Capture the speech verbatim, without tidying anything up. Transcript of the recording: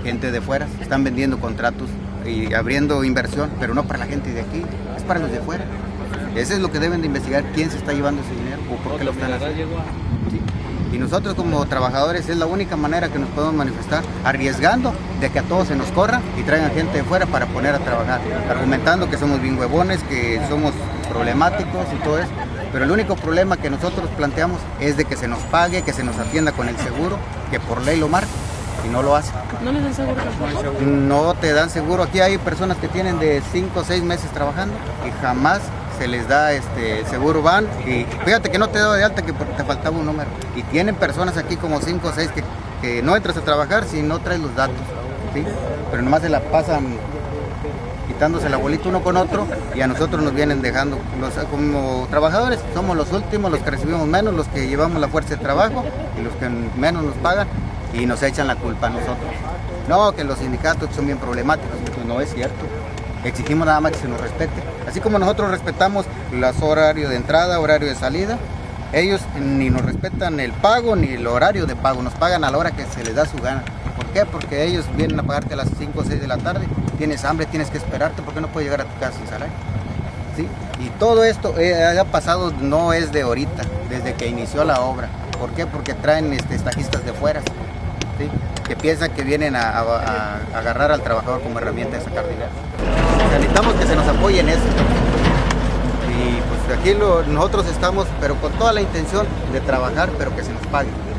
gente de fuera, están vendiendo contratos y abriendo inversión, pero no para la gente de aquí, es para los de fuera. Eso es lo que deben de investigar, quién se está llevando ese dinero o por qué lo están haciendo. ¿Sí? Y nosotros como trabajadores es la única manera que nos podemos manifestar, arriesgando de que a todos se nos corra y traigan gente de fuera para poner a trabajar, argumentando que somos bien huevones, que somos problemáticos y todo eso. Pero el único problema que nosotros planteamos es de que se nos pague, que se nos atienda con el seguro, que por ley lo marca y no lo hace. ¿No les dan seguro? No te dan seguro. Aquí hay personas que tienen de cinco o seis meses trabajando y jamás se les da este seguro, van y fíjate que no te da de alta que te faltaba un número. Y tienen personas aquí como cinco o seis que, que no entras a trabajar si no traes los datos, ¿sí? Pero nomás se la pasan quitándose la bolita uno con otro y a nosotros nos vienen dejando. Los, como trabajadores somos los últimos, los que recibimos menos, los que llevamos la fuerza de trabajo y los que menos nos pagan y nos echan la culpa a nosotros. No, que los sindicatos son bien problemáticos, pues no es cierto. Exigimos nada más que se nos respete. Así como nosotros respetamos los horarios de entrada, horario de salida, ellos ni nos respetan el pago ni el horario de pago, nos pagan a la hora que se les da su gana. ¿Por qué? Porque ellos vienen a pagarte a las cinco o seis de la tarde, tienes hambre, tienes que esperarte, porque no puedes llegar a tu casa sin salario. ¿Sí? Y todo esto eh, ha pasado, no es de ahorita, desde que inició la obra. ¿Por qué? Porque traen este, estajistas de fuera, ¿sí? Que piensan que vienen a, a, a agarrar al trabajador como herramienta de sacar dinero. Necesitamos que se nos apoye en eso. Y pues aquí lo, nosotros estamos, pero con toda la intención de trabajar, pero que se nos pague.